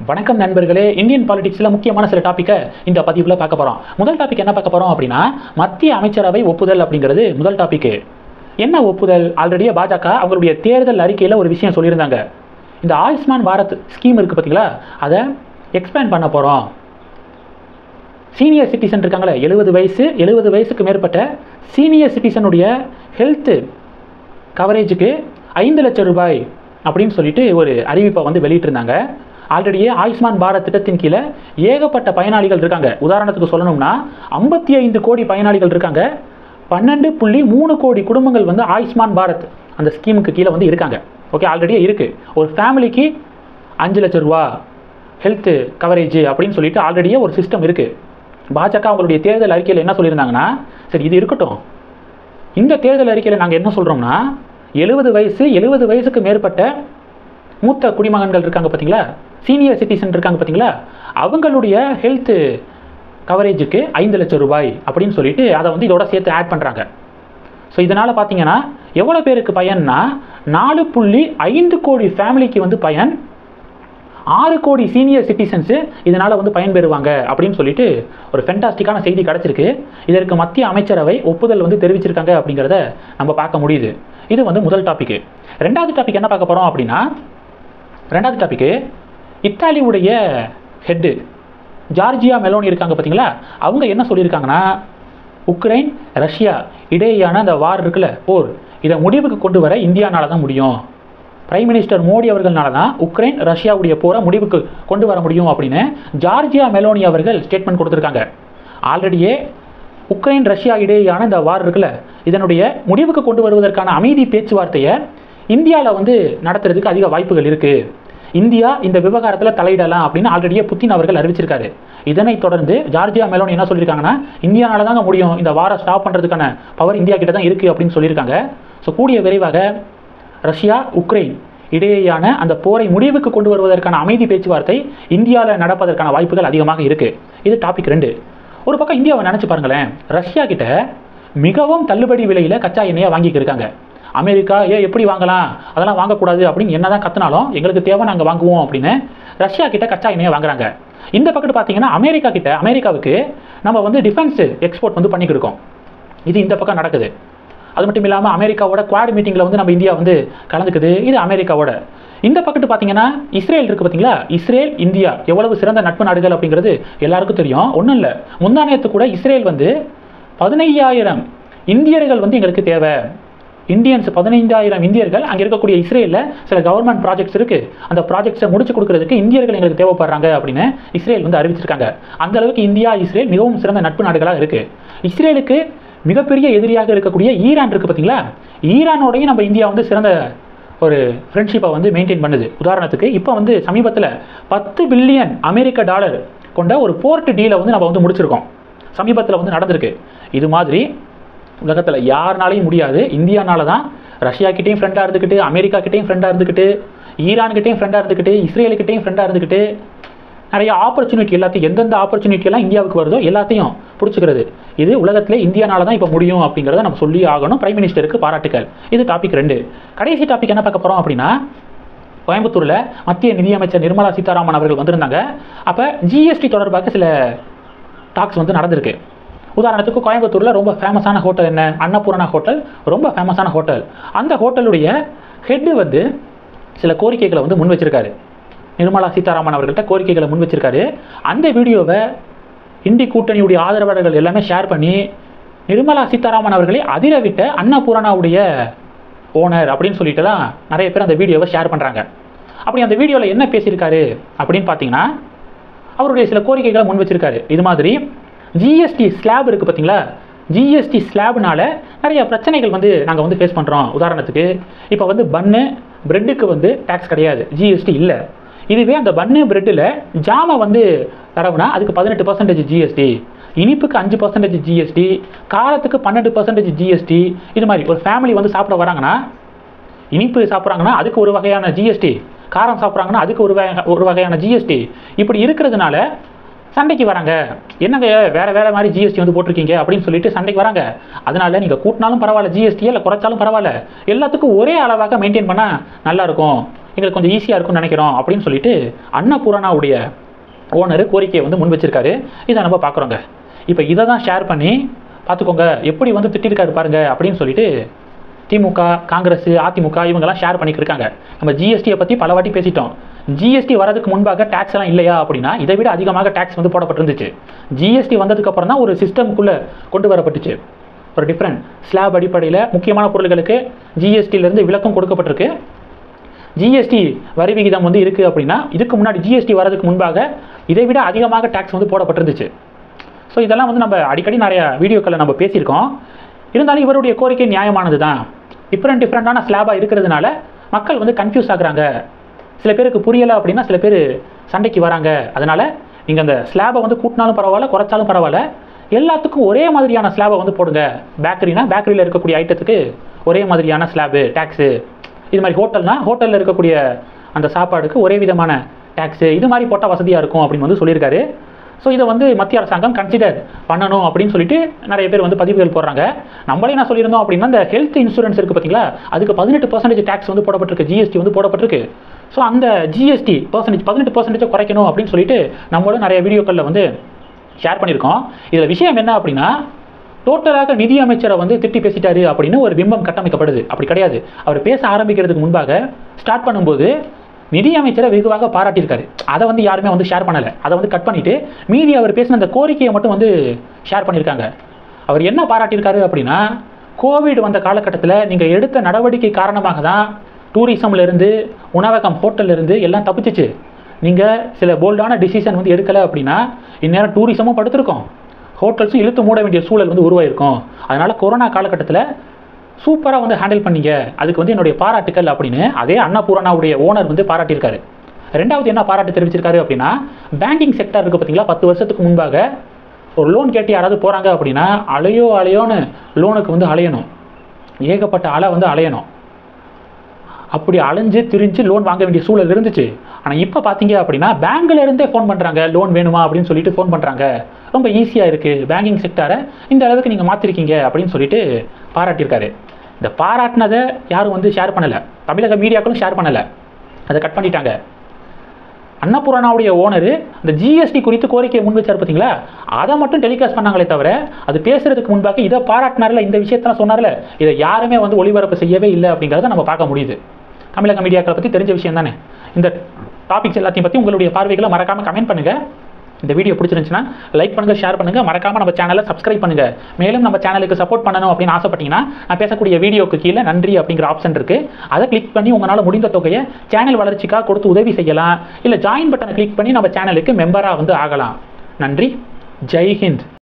வணக்கம் நண்பர்களே. இந்தியன் பாலிடிக்ஸ்ல முக்கியமான சில டாபிக்கை இந்த பதிவுல பார்க்க போறோம். முதல் டாபிக் என்ன பார்க்க போறோம் அப்படின்னா, மத்திய அமைச்சரவை ஒப்புதல் அப்படிங்கிறது முதல் டாபிக். என்ன ஒப்புதல்? ஆல்ரெடியே பாஜக அவங்களுடைய தேர்தல் அறிக்கையில ஒரு விஷயம் சொல்லியிருந்தாங்க. இந்த ஆயுஷ்மான் பாரத் ஸ்கீம் இருக்கு பார்த்தீங்களா, அதை எக்ஸ்பேண்ட் பண்ண போறோம். சீனியர் சிட்டிசன் இருக்காங்களே, 70 வயசுக்கு மேற்பட்ட சீனியர் சிட்டிசனுடைய ஹெல்த் கவரேஜுக்கு 5 லட்சம் ரூபாய் அப்படின்னு சொல்லிட்டு ஒரு அறிவிப்பை வந்து வெளியிட்டிருந்தாங்க. ஆல்ரெடியே ஆயுஷ்மான் பாரத் திட்டத்தின் கீழே ஏகப்பட்ட பயனாளிகள் இருக்காங்க. உதாரணத்துக்கு சொல்லணும்னா 55 கோடி பயனாளிகள் இருக்காங்க. 12.3 கோடி குடும்பங்கள் வந்து ஆயுஷ்மான் பாரத் அந்த ஸ்கீமுக்கு கீழே வந்து இருக்காங்க. ஓகே, ஆல்ரெடியே இருக்கு. ஒரு ஃபேமிலிக்கு 5 லட்சம் ரூபா ஹெல்த் கவரேஜ் அப்படின்னு சொல்லிட்டு ஆல்ரெடியே ஒரு சிஸ்டம் இருக்கு. பாஜக அவங்களுடைய தேர்தல் அறிக்கையில் என்ன சொல்லியிருந்தாங்கன்னா, சரி இது இருக்கட்டும், இந்த தேர்தல் அறிக்கையில் நாங்கள் என்ன சொல்கிறோம்னா, 70 வயசுக்கு மேற்பட்ட மூத்த குடிமகன்கள் இருக்காங்க பார்த்தீங்களா, சீனியர் சிட்டிசன் இருக்காங்க பார்த்தீங்களா, அவங்களுடைய ஹெல்த் கவரேஜுக்கு 5 லட்சம் ரூபாய் அப்படின்னு சொல்லிட்டு அதை வந்து இதோட சேர்த்து ஆட் பண்ணுறாங்க. ஸோ இதனால் பார்த்தீங்கன்னா எவ்வளோ பேருக்கு பயன்னா, 4.5 கோடி ஃபேமிலிக்கு வந்து பயன், 6 கோடி சீனியர் சிட்டிசன்ஸு இதனால் வந்து பயன்பெறுவாங்க அப்படின்னு சொல்லிட்டு ஒரு ஃபென்டாஸ்டிக்கான செய்தி கிடச்சிருக்கு. இதற்கு மத்திய அமைச்சரவை ஒப்புதல் வந்து தெரிவிச்சிருக்காங்க அப்படிங்கிறத நம்ம பார்க்க முடியுது. இது வந்து முதல் டாபிக். ரெண்டாவது டாபிக் என்ன பார்க்க போகிறோம் அப்படின்னா, ரெண்டாவது டாபிக்கு இத்தாலியுடைய ஹெட்டு ஜார்ஜியா மெலோனி இருக்காங்க பார்த்தீங்களா, அவங்க என்ன சொல்லியிருக்காங்கன்னா, உக்ரைன் ரஷ்யா இடையேயான அந்த வார் இருக்குல்ல, போர், இதை முடிவுக்கு கொண்டு வர இந்தியானால தான் முடியும். பிரைம் மினிஸ்டர் மோடி அவர்களால தான் உக்ரைன் ரஷ்யாவுடைய போரை முடிவுக்கு கொண்டு வர முடியும் அப்படின்னு ஜார்ஜியா மெலோனி அவர்கள் ஸ்டேட்மெண்ட் கொடுத்துருக்காங்க. ஆல்ரெடியே உக்ரைன் ரஷ்யா இடையேயான இந்த வார் இருக்குல்ல, இதனுடைய முடிவுக்கு கொண்டு வருவதற்கான அமைதி பேச்சுவார்த்தையை இந்தியாவில் வந்து நடத்துறதுக்கு அதிக வாய்ப்புகள் இருக்குது. இந்தியா இந்த விவகாரத்தில் தலையிடலாம் அப்படின்னு ஆல்ரெடியே புத்தின் அவர்கள் அறிவிச்சிருக்காரு. இதனைத் தொடர்ந்து ஜார்ஜியா மெலோனி என்ன சொல்லியிருக்காங்கன்னா, இந்தியானால தாங்க முடியும், இந்த வாரை ஸ்டாப் பண்ணுறதுக்கான பவர் இந்தியா கிட்ட தான் இருக்குது அப்படின்னு சொல்லியிருக்காங்க. ஸோ கூடிய விரைவாக ரஷ்யா உக்ரைன் இடையேயான அந்த போரை முடிவுக்கு கொண்டு வருவதற்கான அமைதி பேச்சுவார்த்தை இந்தியாவில் நடப்பதற்கான வாய்ப்புகள் அதிகமாக இருக்குது. இது டாபிக் 2. ஒரு பக்கம் இந்தியாவை நினச்சி பாருங்களேன், ரஷ்யா கிட்ட மிகவும் தள்ளுபடி விலையில் கச்சா எண்ணெயை வாங்கிட்டு இருக்காங்க. அமெரிக்கா எப்படி வாங்கலாம், அதெல்லாம் வாங்கக்கூடாது அப்படின்னு என்ன தான் கத்தினாலும் எங்களுக்கு தேவை, நாங்கள் வாங்குவோம் அப்படின்னு ரஷ்யா கிட்ட கச்சா எண்ணெயை வாங்குறாங்க. இந்த பக்கத்து பார்த்தீங்கன்னா அமெரிக்காவுக்கு நம்ம வந்து டிஃபென்ஸ் எக்ஸ்போர்ட் வந்து பண்ணிக்கிட்டு இருக்கோம். இது இந்த பக்கம் நடக்குது. அது மட்டும் இல்லாமல் அமெரிக்காவோட குவாட் மீட்டிங்கில் வந்து நம்ம இந்தியா வந்து கலந்துக்குது. இது அமெரிக்காவோட. இந்த பக்கத்து பார்த்தீங்கன்னா இஸ்ரேல் இருக்குது பார்த்தீங்களா, இஸ்ரேல் இந்தியா எவ்வளவு சிறந்த நட்பு நாடுகள் அப்படிங்கிறது எல்லாருக்கும் தெரியும். ஒன்றும் இல்லை, முந்தானத்து கூட இஸ்ரேல் வந்து 15,000 இந்தியர்கள் வந்து எங்களுக்கு தேவை, இந்தியன்ஸ் 15,000 இந்தியர்கள் அங்கே இருக்கக்கூடிய இஸ்ரேலில் சில கவர்மெண்ட் ப்ராஜெக்ட்ஸ் இருக்குது, அந்த ப்ராஜெக்ட்ஸை முடிச்சு கொடுக்கறதுக்கு இந்தியர்கள் எங்களுக்கு தேவைப்படுறாங்க அப்படின்னு இஸ்ரேல் வந்து அறிவிச்சிருக்காங்க. அந்த அளவுக்கு இந்தியா இஸ்ரேல் மிகவும் சிறந்த நட்பு நாடுகளாக இருக்குது. இஸ்ரேலுக்கு மிகப்பெரிய எதிரியாக இருக்கக்கூடிய ஈரான் இருக்குது பார்த்தீங்களா, ஈரானோடையும் நம்ம இந்தியா வந்து சிறந்த ஒரு ஃப்ரெண்ட்ஷிப்பை வந்து மெயின்டைன் பண்ணுது. உதாரணத்துக்கு இப்போ வந்து சமீபத்தில் $10 பில்லியன் கொண்ட ஒரு போர்ட் டீலை வந்து நம்ம வந்து முடிச்சிருக்கோம். சமீபத்தில் வந்து நடந்திருக்கு. இது மாதிரி உலகத்தில் யாருனாலையும் முடியாது, இந்தியானால தான். ரஷ்யாக்கிட்டையும் ஃப்ரெண்டாக இருந்துக்கிட்டு, அமெரிக்காக்கிட்டையும் ஃப்ரெண்டாக இருந்துக்கிட்டு, ஈரான்கிட்டையும் ஃப்ரெண்டாக இருந்துக்கிட்டு, இஸ்ரேலுக்கிட்டையும் ஃப்ரெண்டாக இருந்துக்கிட்டு, நிறைய ஆப்பர்ச்சுனிட்டி எல்லாத்தையும் எந்தெந்த ஆப்பர்ச்சுனிட்டியெல்லாம் இந்தியாவுக்கு வருதோ எல்லாத்தையும் பிடிச்சிக்கிறது. இது உலகத்திலே இந்தியானால தான் இப்போ முடியும் அப்படிங்கிறத நம்ம சொல்லி ஆகணும். பிரைம் மினிஸ்டருக்கு பாராட்டுக்கள். இது டாபிக் 2. கடைசி டாபிக் என்ன பார்க்க போகிறோம் அப்படின்னா, கோயம்புத்தூரில் மத்திய நிதியமைச்சர் நிர்மலா சீதாராமன் அவர்கள் வந்திருந்தாங்க. அப்போ ஜிஎஸ்டி தொடர்பாக சில டாக்ஸ் வந்து நடந்திருக்கு. உதாரணத்துக்கு கோயம்புத்தூரில் ரொம்ப ஃபேமஸான ஹோட்டல் என்ன, அன்னபூர்ணா ஹோட்டல், ரொம்ப ஃபேமஸான ஹோட்டல். அந்த ஹோட்டலுடைய ஹெட்டு வந்து சில கோரிக்கைகளை வந்து முன் வச்சிருக்காரு. நிர்மலா சீதாராமன் அவர்கள்ட்ட கோரிக்கைகளை முன் வச்சிருக்காரு. அந்த வீடியோவை இந்தி கூட்டணியுடைய ஆதரவாளர்கள் எல்லாமே ஷேர் பண்ணி நிர்மலா சீதாராமன் அவர்களை அதிரவிட்ட அன்னபூர்ணாவுடைய ஓனர் அப்படின்னு சொல்லிட்டு தான் நிறைய பேர் அந்த வீடியோவை ஷேர் பண்ணுறாங்க. அப்படி அந்த வீடியோவில் என்ன பேசியிருக்காரு அப்படின்னு பார்த்தீங்கன்னா, அவருடைய சில கோரிக்கைகளை முன் வச்சிருக்காரு. இது மாதிரி ஜிஎஸ்டி ஸ்லாப் இருக்குது பார்த்தீங்களா, ஜிஎஸ்டி ஸ்லாப்னால நிறைய பிரச்சனைகள் வந்து நாங்கள் வந்து ஃபேஸ் பண்ணுறோம். உதாரணத்துக்கு இப்போ வந்து பன்னு பிரெட்டுக்கு வந்து டேக்ஸ் கிடையாது, ஜிஎஸ்டி இல்லை. இதுவே அந்த பன்னு பிரெட்டில் ஜாமை வந்து தடவுனா அதுக்கு 18% ஜிஎஸ்டி, இனிப்புக்கு 5% ஜிஎஸ்டி, காரத்துக்கு 12% ஜிஎஸ்டி. இது மாதிரி ஒரு ஃபேமிலி வந்து சாப்பிட வராங்கன்னா, இனிப்பு சாப்பிட்றாங்கன்னா அதுக்கு ஒரு வகையான ஜிஎஸ்டி, காரம் சாப்பிட்றாங்கன்னா அதுக்கு ஒரு வகையான ஜிஎஸ்டி. இப்படி இருக்கிறதுனால சண்டைக்கு வராங்க. என்னங்க வேறு மாதிரி ஜிஎஸ்டி வந்து போட்டிருக்கீங்க அப்படின்னு சொல்லிட்டு சண்டைக்கு வராங்க. அதனால நீங்கள் கூட்டினாலும் பரவாயில்ல ஜிஎஸ்டியை, இல்லை குறைச்சாலும் பரவாயில்ல, எல்லாத்துக்கும் ஒரே அளவாக மெயின்டைன் பண்ணால் நல்லாயிருக்கும். எங்களுக்கு கொஞ்சம் ஈஸியாக இருக்கும்னு நினைக்கிறோம் அப்படின்னு சொல்லிட்டு அன்னபூர்ணாவுடைய ஓனர் கோரிக்கையை வந்து முன் வச்சிருக்காரு. இதை நம்ம பார்க்குறோங்க. இப்போ இதை தான் ஷேர் பண்ணி பார்த்துக்கோங்க எப்படி வந்து திட்டிருக்காரு பாருங்க அப்படின்னு சொல்லிட்டு திமுக, காங்கிரஸ், அதிமுக இவங்கெல்லாம் ஷேர் பண்ணிக்கிருக்காங்க. நம்ம ஜிஎஸ்டியை பற்றி பல வாட்டி பேசிட்டோம். ஜிஎஸ்டி வரதுக்கு முன்பாக டேக்ஸ் எல்லாம் இல்லையா அப்படின்னா இதை விட அதிகமாக டேக்ஸ் வந்து போடப்பட்டிருந்துச்சு. ஜிஎஸ்டி வந்ததுக்கப்புறம் தான் ஒரு சிஸ்டம்குள்ளே கொண்டு வரப்பட்டுச்சு. ஒரு டிஃப்ரெண்ட் ஸ்லாப் அடிப்படையில் முக்கியமான பொருட்களுக்கு ஜிஎஸ்டியிலேருந்து விலக்கம் கொடுக்கப்பட்டிருக்கு. ஜிஎஸ்டி வரி விகிதம் வந்து இருக்குது அப்படின்னா இதுக்கு முன்னாடி ஜிஎஸ்டி வரதுக்கு முன்பாக இதை விட அதிகமாக டேக்ஸ் வந்து போடப்பட்டிருந்துச்சு. ஸோ இதெல்லாம் வந்து நம்ம அடிக்கடி நிறைய வீடியோக்களில் நம்ம பேசியிருக்கோம். இருந்தாலும் இவருடைய கோரிக்கை நியாயமானது தான். டிஃப்ரெண்டான ஸ்லாபாக இருக்கிறதுனால மக்கள் வந்து கன்ஃபியூஸ் ஆகுறாங்க. சில பேருக்கு புரியலை அப்படின்னா சில பேர் சண்டைக்கு வராங்க. அதனால் நீங்கள் அந்த ஸ்லாபை வந்து கூட்டினாலும் பரவாயில்ல, குறைச்சாலும் பரவாயில்ல, எல்லாத்துக்கும் ஒரே மாதிரியான ஸ்லாபை வந்து போடுங்க. பேக்கரினா பேக்கரியில் இருக்கக்கூடிய ஐட்டத்துக்கு ஒரே மாதிரியான ஸ்லாபு டேக்ஸு. இது மாதிரி ஹோட்டலில் இருக்கக்கூடிய அந்த சாப்பாடுக்கு ஒரே விதமான டேக்ஸு. இது மாதிரி போட்டால் வசதியாக இருக்கும் அப்படின்னு வந்து சொல்லியிருக்காரு. ஸோ இதை வந்து மத்திய அரசாங்கம் கன்சிடர் பண்ணணும் அப்படின்னு சொல்லிட்டு நிறைய பேர் வந்து பதிவுகள் போடுறாங்க. நம்மளே என்ன சொல்லியிருந்தோம் அப்படின்னா இந்த ஹெல்த் இன்சூரன்ஸ் இருக்குது பார்த்தீங்களா, அதுக்கு 18% டேக்ஸ் வந்து போடப்பட்டிருக்கு, ஜிஎஸ்டி வந்து போடப்பட்டிருக்கு. ஸோ அந்த ஜிஎஸ்டி 18% குறைக்கணும் அப்படின்னு சொல்லிட்டு நம்மளும் நிறைய வீடியோக்களில் வந்து ஷேர் பண்ணியிருக்கோம். இதில் விஷயம் என்ன அப்படின்னா டோட்டலாக நிதி அமைச்சரை வந்து திட்டி பேசிட்டாரு அப்படின்னு ஒரு பிம்பம் கட்டமைக்கப்படுது. அப்படி கிடையாது. அவர் பேச ஆரம்பிக்கிறதுக்கு முன்பாக ஸ்டார்ட் பண்ணும்போது நிதி அமைச்சரை வெகுவாக பாராட்டியிருக்காரு. அதை வந்து யாருமே வந்து ஷேர் பண்ணலை. அதை வந்து கட் பண்ணிவிட்டு மீதி அவர் பேசின அந்த கோரிக்கையை மட்டும் வந்து ஷேர் பண்ணியிருக்காங்க. அவர் என்ன பாராட்டியிருக்காரு அப்படின்னா கோவிட் வந்த காலகட்டத்தில் நீங்கள் எடுத்த நடவடிக்கை காரணமாக தான் டூரிசம்லேருந்து உணவகம் ஹோட்டல்லேருந்து எல்லாம் தப்பிச்சிச்சு. நீங்கள் சில போல்டான டிசிஷன் வந்து எடுக்கலை அப்படின்னா இந்நேரம் டூரிசமும் படுத்திருக்கோம், ஹோட்டல்ஸும் இழுத்து மூட வேண்டிய சூழல் வந்து உருவாயிருக்கும். அதனால் கொரோனா காலகட்டத்தில் சூப்பராக வந்து ஹேண்டில் பண்ணீங்க, அதுக்கு வந்து என்னுடைய பாராட்டுக்கள் அப்படின்னு அதே அன்னபூர்ணாவுடைய ஓனர் வந்து பாராட்டியிருக்காரு. ரெண்டாவது என்ன பாராட்டு தெரிவிச்சிருக்காரு அப்படின்னா பேங்கிங் செக்டர் இருக்குது பார்த்தீங்களா, 10 வருஷத்துக்கு முன்பாக ஒரு லோன் கேட்டு யாராவது போகிறாங்க அப்படின்னா அலையோன்னு லோனுக்கு வந்து அலையணும், ஏகப்பட்ட அலை வந்து அலையணும். அப்படி அலைஞ்சு திரிஞ்சு லோன் வாங்க வேண்டிய சூழல் இருந்துச்சு. ஆனால் இப்போ பார்த்தீங்க அப்படின்னா பேங்க்லேருந்தே ஃபோன் பண்ணுறாங்க, லோன் வேணுமா அப்படின்னு சொல்லிட்டு ஃபோன் பண்ணுறாங்க. ரொம்ப ஈஸியாக இருக்குது, பேங்கிங் செக்டாரை இந்த அளவுக்கு நீங்கள் மாற்றிருக்கீங்க அப்படின்னு சொல்லிட்டு பாராட்டியிருக்காரு. இந்த பாராட்டினதை யாரும் வந்து ஷேர் பண்ணலை, தமிழக மீடியாக்களும் ஷேர் பண்ணலை, அதை கட் பண்ணிட்டாங்க. அன்னபூர்ணாவுடைய ஓனர் இந்த ஜிஎஸ்டி குறித்து கோரிக்கையை முன் வச்சார் பார்த்தீங்களா, அதை மட்டும் டெலிகாஸ்ட் பண்ணாங்களே தவிர அது பேசுறதுக்கு முன்பாக இதை பாராட்டினார்ல, இந்த விஷயத்தான் சொன்னார்ல, இதை யாருமே வந்து ஒளிபரப்பு செய்யவே இல்லை அப்படிங்கிறத நம்ம பார்க்க முடியுது. தமிழக மீடியாக்களை பற்றி தெரிஞ்ச விஷயம் தானே. இந்த டாபிக்ஸ் எல்லாத்தையும் பற்றி உங்களுடைய பார்வைகளை மறக்காமல் கமெண்ட் பண்ணுங்கள். இந்த வீடியோ பிடிச்சிருந்துச்சுன்னா லைக் பண்ணுங்கள், ஷேர் பண்ணுங்கள், மறக்காமல் நம்ம சேனலை சப்ஸ்கிரைப் பண்ணுங்கள். மேலும் நம்ம சேனலுக்கு சப்போர்ட் பண்ணணும் அப்படின்னு ஆசைப்பட்டீங்கன்னா நான் பேசக்கூடிய வீடியோக்கு கீழே நன்றி அப்படிங்கிற ஆப்ஷன் இருக்குது, அதை கிளிக் பண்ணி உங்களால் முடிந்த தொகையை சேனல் வளர்ச்சிக்காக கொடுத்து உதவி செய்யலாம். இல்லை ஜாயின் பட்டனை கிளிக் பண்ணி நம்ம சேனலுக்கு மெம்பராக வந்து ஆகலாம். நன்றி. ஜெய் ஹிந்த்.